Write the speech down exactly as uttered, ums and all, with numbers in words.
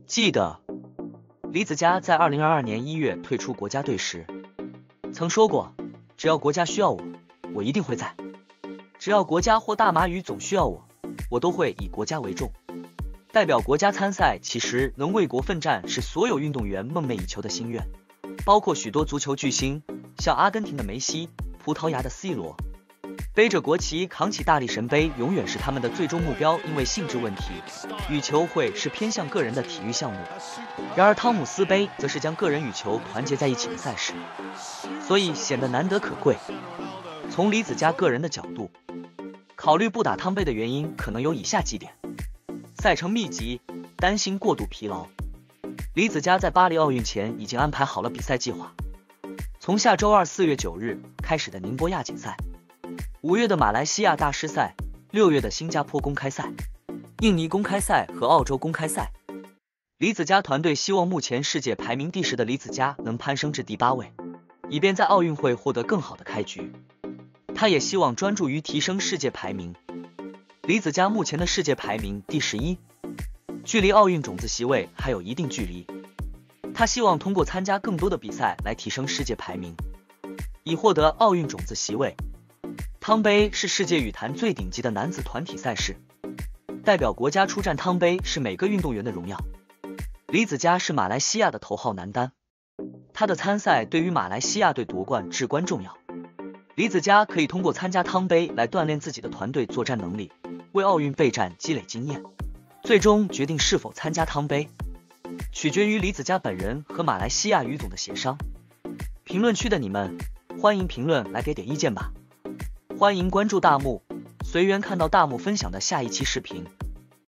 记得李子嘉在二零二二年一月退出国家队时，曾说过，只要国家需要我，我一定会在。只要国家或大马羽总需要我，我都会以国家为重。代表国家参赛，其实能为国奋战，是所有运动员梦寐以求的心愿，包括许多足球巨星，像阿根廷的梅西、葡萄牙的 C 罗。背着国旗扛起大力神杯永远是他们的最终目标，因为性质问题，羽球会是偏向个人的体育项目，然而汤姆斯杯则是将个人羽球团结在一起的赛事，所以显得难得可贵。从李子嘉个人的角度，考虑不打汤杯的原因可能有以下几点：赛程密集，担心过度疲劳。李子嘉在巴黎奥运前已经安排好了比赛计划，从下周二四月九日开始的宁波亚锦赛，五月的马来西亚大师赛，六月的新加坡公开赛、印尼公开赛和澳洲公开赛。李子嘉团队希望目前世界排名第十的李子嘉能攀升至第八位，以便在奥运会获得更好的开局。他也希望专注于提升世界排名。李子嘉目前的世界排名第十一，距离奥运种子席位还有一定距离。他希望通过参加更多的比赛来提升世界排名，以获得奥运种子席位。汤杯是世界羽坛最顶级的男子团体赛事，代表国家出战汤杯是每个运动员的荣耀。李子嘉是马来西亚的头号男单，他的参赛对于马来西亚队夺冠至关重要。李子嘉可以通过参加汤杯来锻炼自己的团队作战能力，为奥运备战积累经验。最终决定是否参加汤杯，取决于李子嘉本人和马来西亚羽总的协商。评论区的你们，欢迎评论来给点意见吧。欢迎关注大木，随缘看到大木分享的下一期视频。